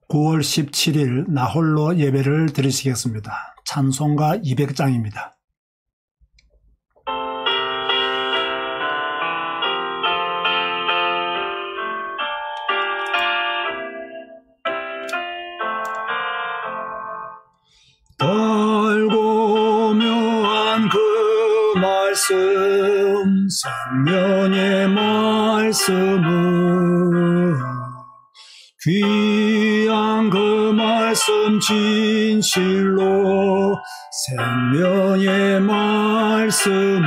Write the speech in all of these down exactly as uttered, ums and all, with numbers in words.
구월 십칠일 나홀로 예배를 드리시겠습니다. 찬송가 이백 장입니다. 달고 묘한 그 말씀, 생명의 말씀은 귀한 그 말씀 진실로 생명의 말씀이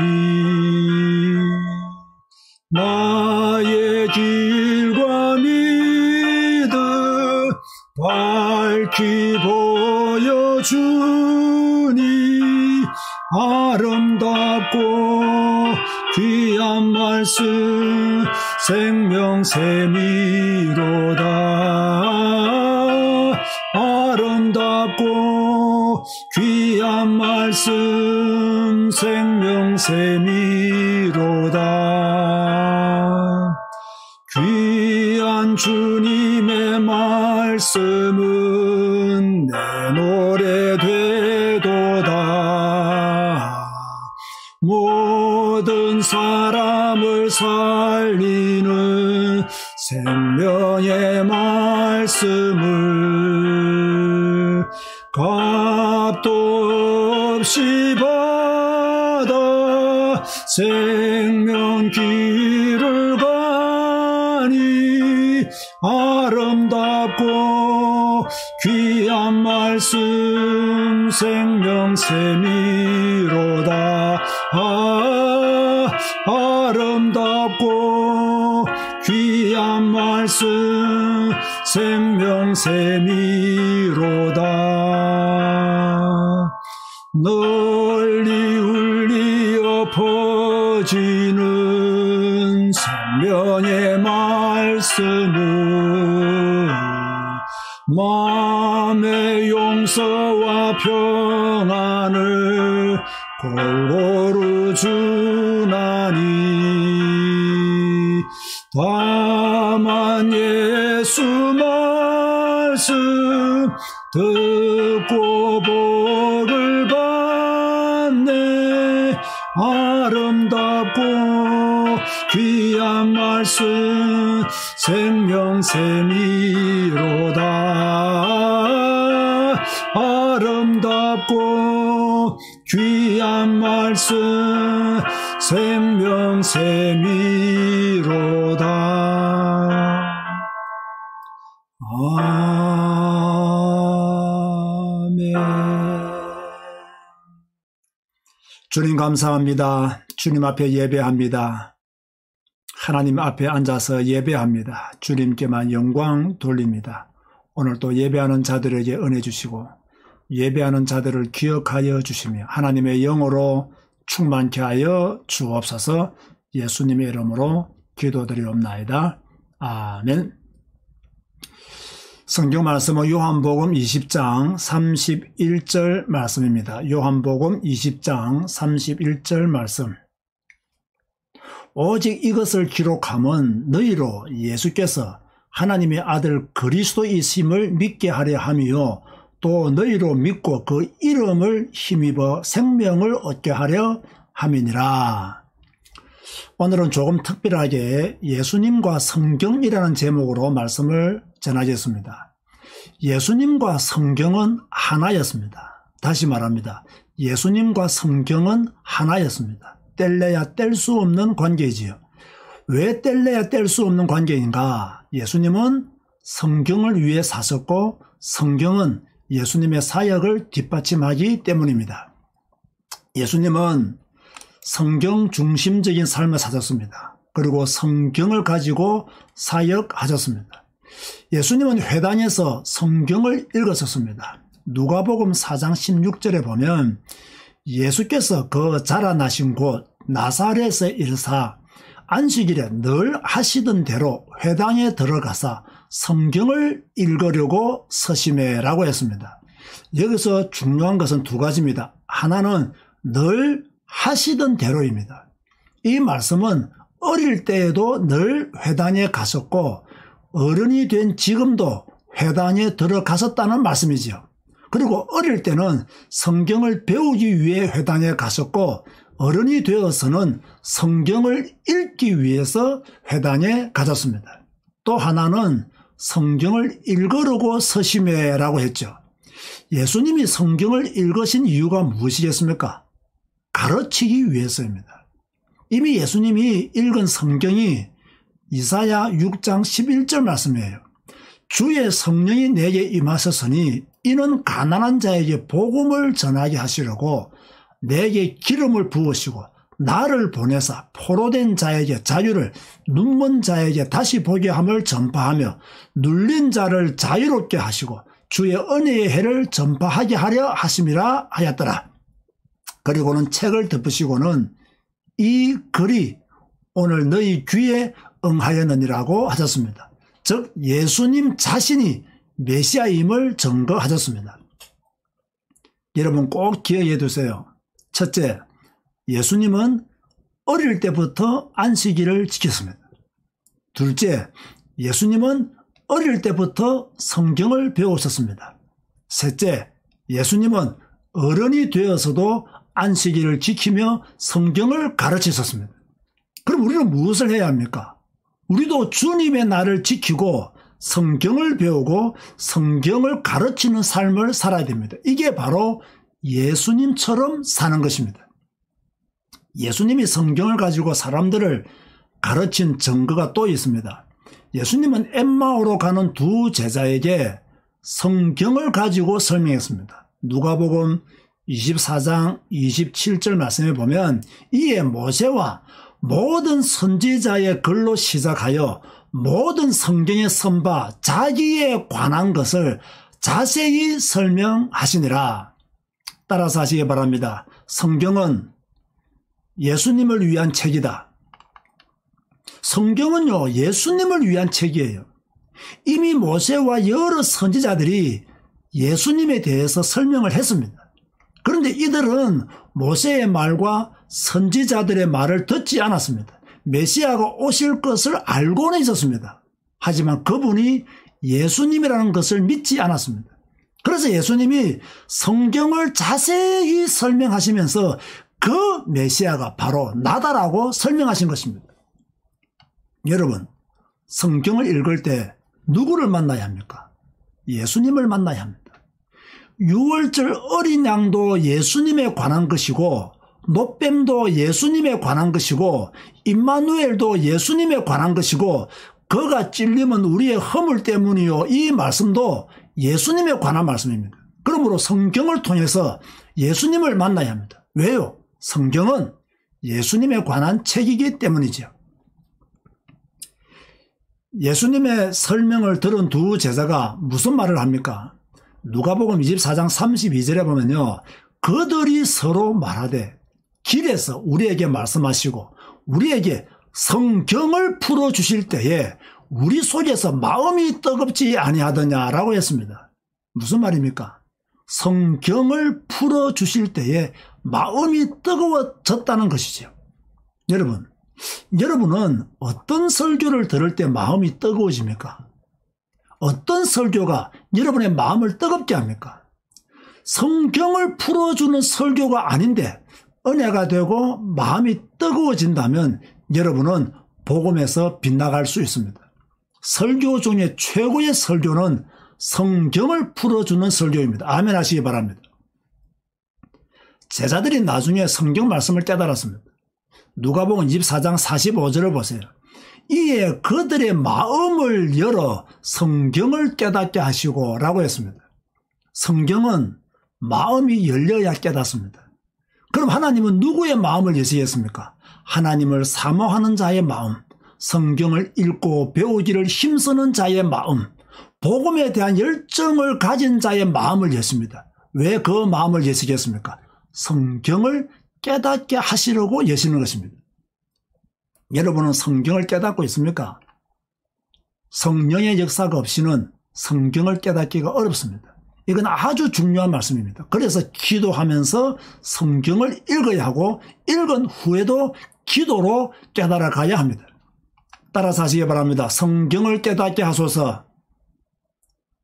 나의 길과 믿음 밝히 보여주니 아름답고 귀한 말씀 생명샘이로다. 아름답고 귀한 말씀 생명샘이로다. 귀한 주님의 말씀은 내 노래 되도다. 모든 사람을 살리는 생명의 말씀을 값도 없이 받아 생명길을 가니 아름답고 귀한 말씀 생명샘이로다. 아, 아름답고 귀한 말씀 생명샘이로다. 널리 울리어 퍼지는 생명의 말씀은 마음의 용서와 평안을 골고루 주나니 다만 예수 말씀 듣고 복을 받네. 아름답고 귀한 말씀 생명샘이로다. 아름답고 귀한 말씀 생명샘이로다. 아멘. 주님 감사합니다. 주님 앞에 예배합니다. 하나님 앞에 앉아서 예배합니다. 주님께만 영광 돌립니다. 오늘 또 예배하는 자들에게 은혜 주시고 예배하는 자들을 기억하여 주시며 하나님의 영으로 충만케 하여 주옵소서. 예수님의 이름으로 기도드리옵나이다. 아멘. 성경 말씀은 요한복음 이십 장 삼십일 절 말씀입니다. 요한복음 이십 장 삼십일 절 말씀. 오직 이것을 기록함은 너희로 예수께서 하나님의 아들 그리스도이심을 믿게 하려 함이요 또 너희로 믿고 그 이름을 힘입어 생명을 얻게 하려 함이니라. 오늘은 조금 특별하게 예수님과 성경이라는 제목으로 말씀을 전하겠습니다. 예수님과 성경은 하나였습니다. 다시 말합니다. 예수님과 성경은 하나였습니다. 뗄래야 뗄 수 없는 관계이지요. 왜 뗄래야 뗄 수 없는 관계인가? 예수님은 성경을 위해 사셨고 성경은 예수님의 사역을 뒷받침하기 때문입니다. 예수님은 성경 중심적인 삶을 사셨습니다. 그리고 성경을 가지고 사역하셨습니다. 예수님은 회당에서 성경을 읽었었습니다. 누가복음 사 장 십육 절에 보면 예수께서 그 자라나신 곳 나사렛에 이르사 안식일에 늘 하시던 대로 회당에 들어가사 성경을 읽으려고 서심해라고 했습니다. 여기서 중요한 것은 두 가지입니다. 하나는 늘 하시던 대로입니다. 이 말씀은 어릴 때에도 늘 회당에 가셨고 어른이 된 지금도 회당에 들어갔었다는 말씀이지요. 그리고 어릴 때는 성경을 배우기 위해 회당에 갔었고 어른이 되어서는 성경을 읽기 위해서 회당에 가졌습니다. 또 하나는 성경을 읽으려고 서심해라고 했죠. 예수님이 성경을 읽으신 이유가 무엇이겠습니까? 가르치기 위해서입니다. 이미 예수님이 읽은 성경이 이사야 육 장 십일 절 말씀이에요. 주의 성령이 내게 임하셨으니 이는 가난한 자에게 복음을 전하게 하시려고 내게 기름을 부으시고 나를 보내사 포로된 자에게 자유를, 눈먼 자에게 다시 보게 함을 전파하며 눌린 자를 자유롭게 하시고 주의 은혜의 해를 전파하게 하려 하심이라 하였더라. 그리고는 책을 덮으시고는 이 글이 오늘 너희 귀에 응하였느니라고 하셨습니다. 즉 예수님 자신이 메시아임을 증거하셨습니다. 여러분 꼭 기억해 두세요. 첫째, 예수님은 어릴 때부터 안식일을 지켰습니다. 둘째, 예수님은 어릴 때부터 성경을 배우셨습니다. 셋째, 예수님은 어른이 되어서도 안식일을 지키며 성경을 가르치셨습니다. 그럼 우리는 무엇을 해야 합니까? 우리도 주님의 날을 지키고 성경을 배우고 성경을 가르치는 삶을 살아야 됩니다. 이게 바로 예수님처럼 사는 것입니다. 예수님이 성경을 가지고 사람들을 가르친 증거가 또 있습니다. 예수님은 엠마오로 가는 두 제자에게 성경을 가지고 설명했습니다. 누가복음 이십사 장 이십칠 절 말씀에 보면 이에 모세와 모든 선지자의 글로 시작하여 모든 성경에 선바 자기에 관한 것을 자세히 설명하시니라. 따라서 하시기 바랍니다. 성경은 예수님을 위한 책이다. 성경은요, 예수님을 위한 책이에요. 이미 모세와 여러 선지자들이 예수님에 대해서 설명을 했습니다. 그런데 이들은 모세의 말과 선지자들의 말을 듣지 않았습니다. 메시아가 오실 것을 알고는 있었습니다. 하지만 그분이 예수님이라는 것을 믿지 않았습니다. 그래서 예수님이 성경을 자세히 설명하시면서 그 메시아가 바로 나다라고 설명하신 것입니다. 여러분, 성경을 읽을 때 누구를 만나야 합니까? 예수님을 만나야 합니다. 유월절 어린 양도 예수님에 관한 것이고 노뱀도 예수님에 관한 것이고 임마누엘도 예수님에 관한 것이고 그가 찔림은 우리의 허물 때문이요. 이 말씀도 예수님에 관한 말씀입니다. 그러므로 성경을 통해서 예수님을 만나야 합니다. 왜요? 성경은 예수님에 관한 책이기 때문이죠. 예수님의 설명을 들은 두 제자가 무슨 말을 합니까? 누가복음 이십사 장 삼십이 절에 보면요. 그들이 서로 말하되 길에서 우리에게 말씀하시고 우리에게 성경을 풀어주실 때에 우리 속에서 마음이 뜨겁지 아니하더냐라고 했습니다. 무슨 말입니까? 성경을 풀어주실 때에 마음이 뜨거워졌다는 것이죠. 여러분, 여러분은 어떤 설교를 들을 때 마음이 뜨거워집니까? 어떤 설교가 여러분의 마음을 뜨겁게 합니까? 성경을 풀어주는 설교가 아닌데 은혜가 되고 마음이 뜨거워진다면 여러분은 복음에서 빗나갈 수 있습니다. 설교 중에 최고의 설교는 성경을 풀어주는 설교입니다. 아멘 하시기 바랍니다. 제자들이 나중에 성경 말씀을 깨달았습니다. 누가복음 이십사 장 사십오 절을 보세요. 이에 그들의 마음을 열어 성경을 깨닫게 하시고 라고 했습니다. 성경은 마음이 열려야 깨닫습니다. 그럼 하나님은 누구의 마음을 여시겠습니까? 하나님을 사모하는 자의 마음, 성경을 읽고 배우기를 힘쓰는 자의 마음, 복음에 대한 열정을 가진 자의 마음을 여십니다. 왜 그 마음을 여시겠습니까? 성경을 깨닫게 하시려고 여시는 것입니다. 여러분은 성경을 깨닫고 있습니까? 성령의 역사가 없이는 성경을 깨닫기가 어렵습니다. 이건 아주 중요한 말씀입니다. 그래서 기도하면서 성경을 읽어야 하고 읽은 후에도 기도로 깨달아 가야 합니다. 따라서 하시기 바랍니다. 성경을 깨닫게 하소서.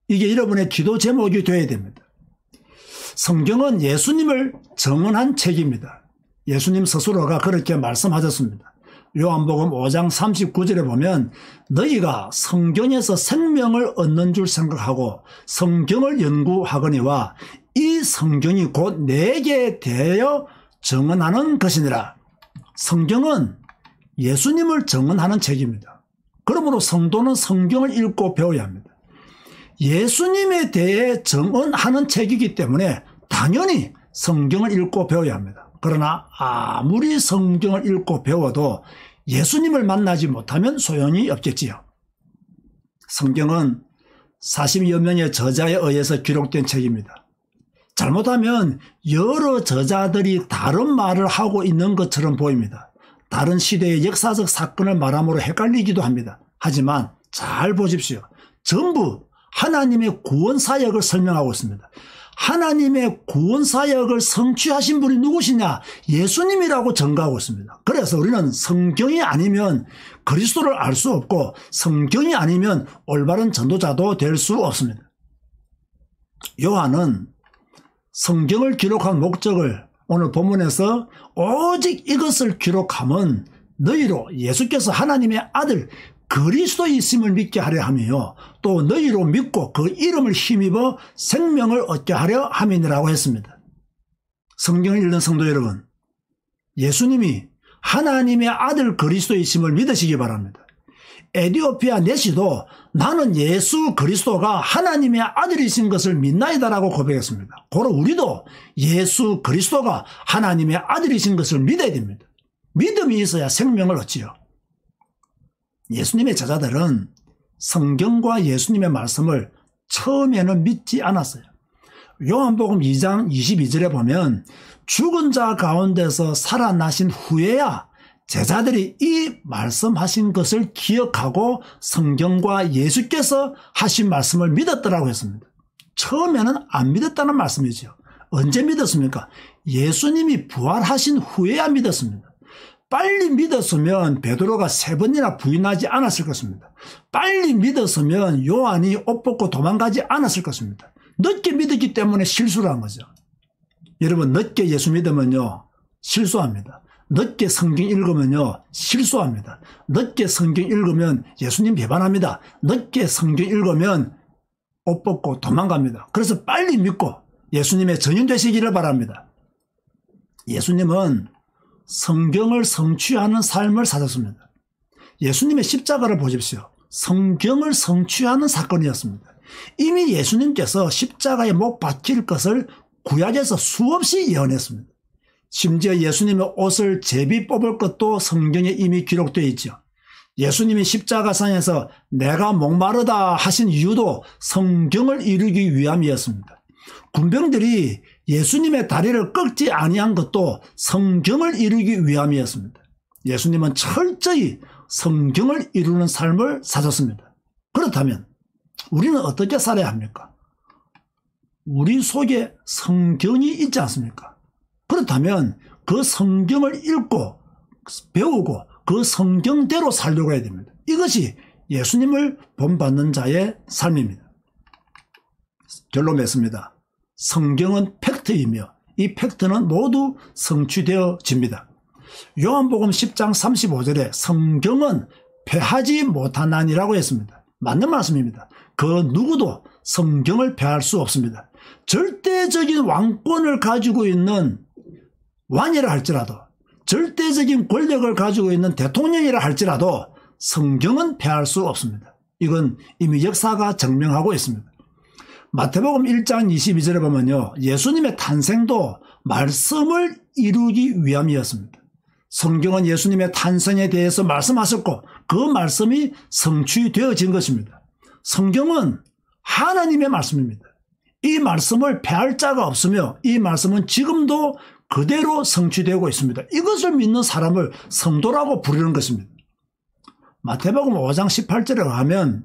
이게 여러분의 기도 제목이 되어야 됩니다. 성경은 예수님을 정언한 책입니다. 예수님 스스로가 그렇게 말씀하셨습니다. 요한복음 오 장 삼십구 절에 보면 너희가 성경에서 생명을 얻는 줄 생각하고 성경을 연구하거니와 이 성경이 곧 내게 대하여 정언하는 것이니라. 성경은 예수님을 정언하는 책입니다. 그러므로 성도는 성경을 읽고 배워야 합니다. 예수님에 대해 정언하는 책이기 때문에 당연히 성경을 읽고 배워야 합니다. 그러나 아무리 성경을 읽고 배워도 예수님을 만나지 못하면 소용이 없겠지요. 성경은 사십여 명의 저자에 의해서 기록된 책입니다. 잘못하면 여러 저자들이 다른 말을 하고 있는 것처럼 보입니다. 다른 시대의 역사적 사건을 말함으로 헷갈리기도 합니다. 하지만 잘 보십시오. 전부 하나님의 구원 사역을 설명하고 있습니다. 하나님의 구원 사역을 성취하신 분이 누구시냐? 예수님이라고 전가하고 있습니다. 그래서 우리는 성경이 아니면 그리스도를 알 수 없고 성경이 아니면 올바른 전도자도 될 수 없습니다. 요한은 성경을 기록한 목적을 오늘 본문에서 오직 이것을 기록함은 너희로 예수께서 하나님의 아들 그리스도이심을 믿게 하려 하며 또 너희로 믿고 그 이름을 힘입어 생명을 얻게 하려 함이니라고 했습니다. 성경을 읽는 성도 여러분, 예수님이 하나님의 아들 그리스도이심을 믿으시기 바랍니다. 에디오피아 내시도 나는 예수 그리스도가 하나님의 아들이신 것을 믿나이다라고 고백했습니다. 고로 우리도 예수 그리스도가 하나님의 아들이신 것을 믿어야 됩니다. 믿음이 있어야 생명을 얻지요. 예수님의 제자들은 성경과 예수님의 말씀을 처음에는 믿지 않았어요. 요한복음 이 장 이십이 절에 보면 죽은 자 가운데서 살아나신 후에야 제자들이 이 말씀하신 것을 기억하고 성경과 예수께서 하신 말씀을 믿었더라고 했습니다. 처음에는 안 믿었다는 말씀이죠. 언제 믿었습니까? 예수님이 부활하신 후에야 믿었습니다. 빨리 믿었으면 베드로가 세 번이나 부인하지 않았을 것입니다. 빨리 믿었으면 요한이 옷 벗고 도망가지 않았을 것입니다. 늦게 믿었기 때문에 실수를 한 거죠. 여러분, 늦게 예수 믿으면요 실수합니다. 늦게 성경 읽으면요 실수합니다. 늦게 성경 읽으면 예수님 배반합니다. 늦게 성경 읽으면 옷 벗고 도망갑니다. 그래서 빨리 믿고 예수님의 전인 되시기를 바랍니다. 예수님은 성경을 성취하는 삶을 사셨습니다. 예수님의 십자가를 보십시오. 성경을 성취하는 사건이었습니다. 이미 예수님께서 십자가에 못 박힐 것을 구약에서 수없이 예언했습니다. 심지어 예수님의 옷을 제비 뽑을 것도 성경에 이미 기록되어 있죠. 예수님이 십자가상에서 내가 목마르다 하신 이유도 성경을 이루기 위함이었습니다. 군병들이 예수님의 다리를 꺾지 아니한 것도 성경을 이루기 위함이었습니다. 예수님은 철저히 성경을 이루는 삶을 사셨습니다. 그렇다면 우리는 어떻게 살아야 합니까? 우리 속에 성경이 있지 않습니까? 그렇다면 그 성경을 읽고 배우고 그 성경대로 살려고 해야 됩니다. 이것이 예수님을 본받는 자의 삶입니다. 결론 맺습니다. 성경은 팩트이며 이 팩트는 모두 성취되어집니다. 요한복음 십 장 삼십오 절에 성경은 패하지 못하나니라고 했습니다. 맞는 말씀입니다. 그 누구도 성경을 패할 수 없습니다. 절대적인 왕권을 가지고 있는 왕이라 할지라도 절대적인 권력을 가지고 있는 대통령이라 할지라도 성경은 패할 수 없습니다. 이건 이미 역사가 증명하고 있습니다. 마태복음 일 장 이십이 절에 보면요, 예수님의 탄생도 말씀을 이루기 위함이었습니다. 성경은 예수님의 탄생에 대해서 말씀하셨고 그 말씀이 성취되어진 것입니다. 성경은 하나님의 말씀입니다. 이 말씀을 패할 자가 없으며 이 말씀은 지금도 그대로 성취되고 있습니다. 이것을 믿는 사람을 성도라고 부르는 것입니다. 마태복음 오 장 십팔 절에 가면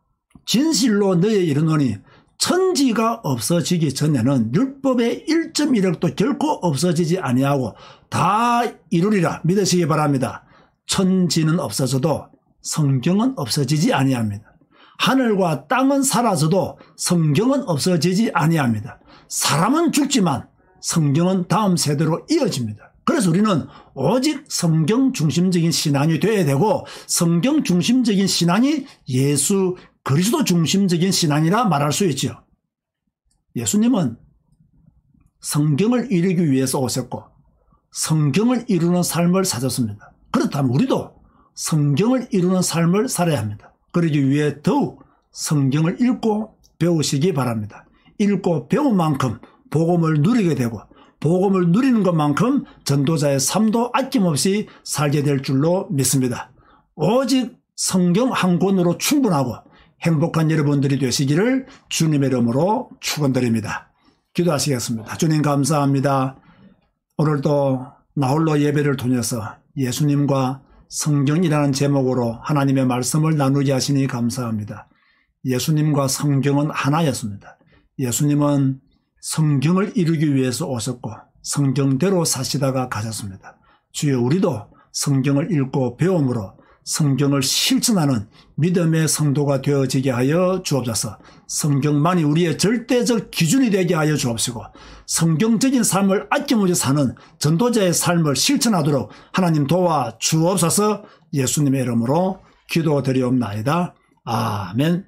진실로 너희에 이르노니 천지가 없어지기 전에는 율법의 일 점 일 획도 결코 없어지지 아니하고 다 이루리라 믿으시기 바랍니다. 천지는 없어져도 성경은 없어지지 아니합니다. 하늘과 땅은 사라져도 성경은 없어지지 아니합니다. 사람은 죽지만 성경은 다음 세대로 이어집니다. 그래서 우리는 오직 성경 중심적인 신앙이 되어야 되고, 성경 중심적인 신앙이 예수 그리스도 중심적인 신앙이라 말할 수 있죠. 예수님은 성경을 이루기 위해서 오셨고 성경을 이루는 삶을 사셨습니다. 그렇다면 우리도 성경을 이루는 삶을 살아야 합니다. 그러기 위해 더욱 성경을 읽고 배우시기 바랍니다. 읽고 배운 만큼 복음을 누리게 되고, 복음을 누리는 것만큼 전도자의 삶도 아낌없이 살게 될 줄로 믿습니다. 오직 성경 한 권으로 충분하고 행복한 여러분들이 되시기를 주님의 이름으로 축원드립니다. 기도하시겠습니다. 주님 감사합니다. 오늘도 나홀로 예배를 통해서 예수님과 성경이라는 제목으로 하나님의 말씀을 나누게 하시니 감사합니다. 예수님과 성경은 하나였습니다. 예수님은 성경을 이루기 위해서 오셨고 성경대로 사시다가 가셨습니다. 주여, 우리도 성경을 읽고 배움으로 성경을 실천하는 믿음의 성도가 되어지게 하여 주옵소서. 성경만이 우리의 절대적 기준이 되게 하여 주옵시고, 성경적인 삶을 아낌없이 사는 전도자의 삶을 실천하도록 하나님 도와 주옵소서. 예수님의 이름으로 기도드리옵나이다. 아멘.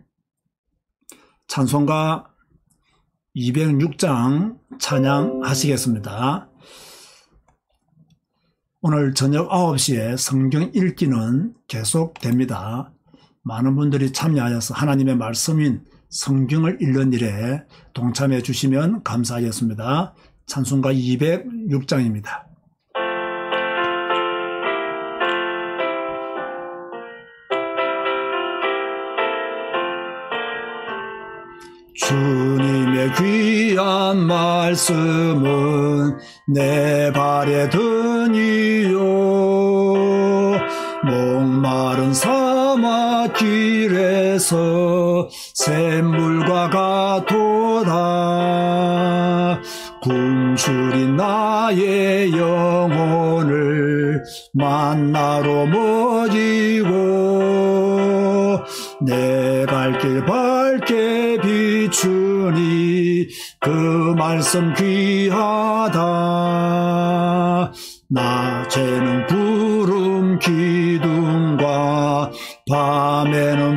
찬송가 이백육 장 찬양하시겠습니다. 오늘 저녁 아홉 시에 성경 읽기는 계속됩니다. 많은 분들이 참여하여서 하나님의 말씀인 성경을 읽는 일에 동참해 주시면 감사하겠습니다. 찬송가 이백육 장입니다. 주님의 귀한 말씀은 내 발에 드니요, 목마른 사막길에서 샘물과 같도다. 굶주린 나의 영혼을 만나러 모이고, 내 갈 길 밝게 비추니 그 말씀 귀하다. 낮에는 구름 기둥과 밤에는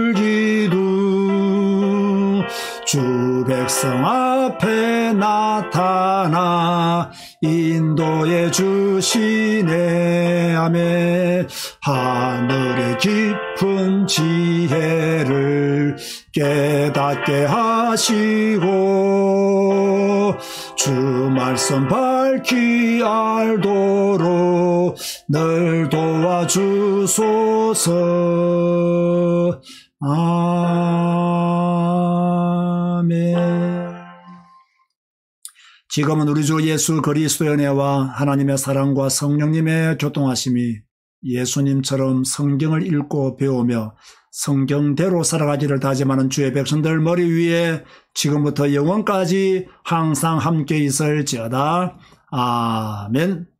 불기둥, 주 백성 앞에 나타나 인도해 주시네. 아멘. 하늘의 깊은 지혜를 깨닫게 하시고, 주 말씀 밝히 알도록 늘 도와주소서. 아멘. 지금은 우리 주 예수 그리스도의 은혜와 하나님의 사랑과 성령님의 교통하심이 예수님처럼 성경을 읽고 배우며 성경대로 살아가기를 다짐하는 주의 백성들 머리 위에 지금부터 영원까지 항상 함께 있을지어다. 아멘.